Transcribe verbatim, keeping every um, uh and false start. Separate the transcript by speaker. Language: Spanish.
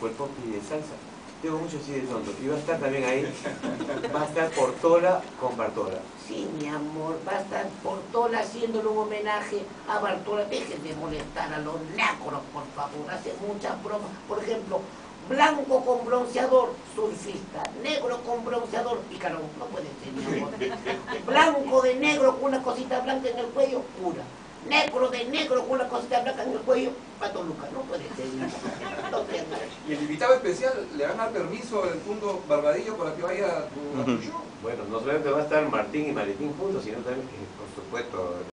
Speaker 1: fue el Popi de salsa. Tengo muchos sí de tonto. Y va a estar también ahí, va a estar Portola con Bartola.
Speaker 2: Sí, mi amor, va a estar Portola haciéndole un homenaje a Bartola. Dejen de molestar a los nácoros, por favor. Hace muchas bromas. Por ejemplo, blanco con bronceador, surfista. Negro con bronceador, picarón. No puede ser, mi amor. Blanco de negro con una cosita blanca en el cuello, cura. Negro de negro con una cosita blanca en el cuello, Pato Lucas. No puede ser, mi amor. No puede ser.
Speaker 3: Y el invitado especial, ¿le van a dar permiso del Mundo Barbadillo para que vaya a tu, a tu show?
Speaker 1: Bueno, no solamente va a estar Martín y Maritín juntos, sino también, por supuesto,